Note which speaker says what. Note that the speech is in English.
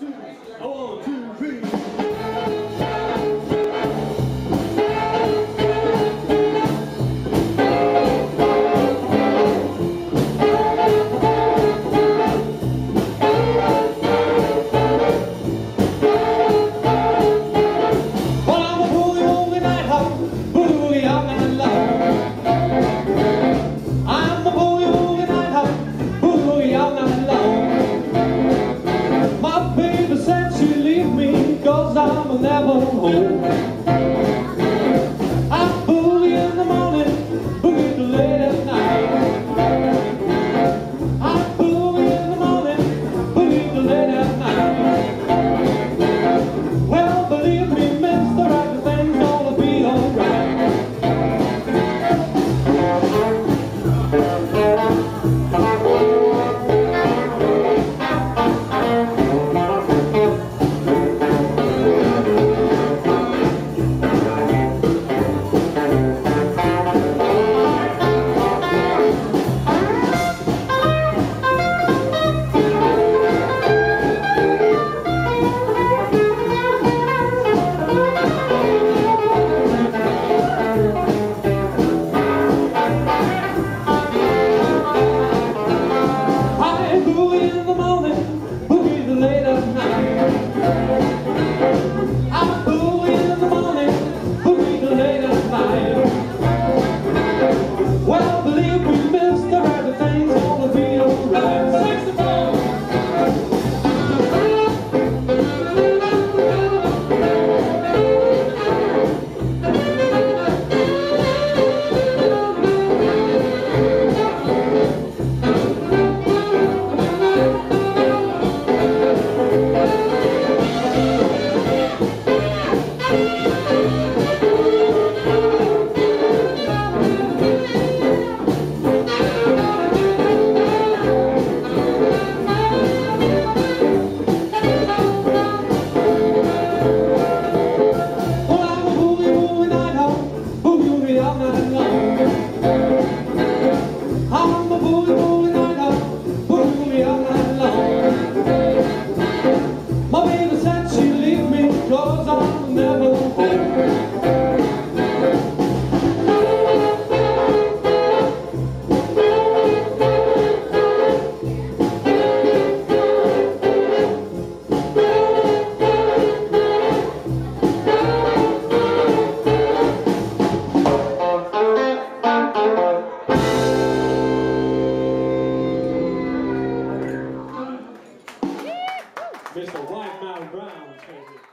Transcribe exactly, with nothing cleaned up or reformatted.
Speaker 1: One, two, three. Cause I'm never home. I'm boogie in the morning, boogie till late at night. I'm boogie in the morning, boogie till late at night. Well, believe me, mister, everything's gonna be alright. Cause I'm never home. Mister White Mount Brown's favorite.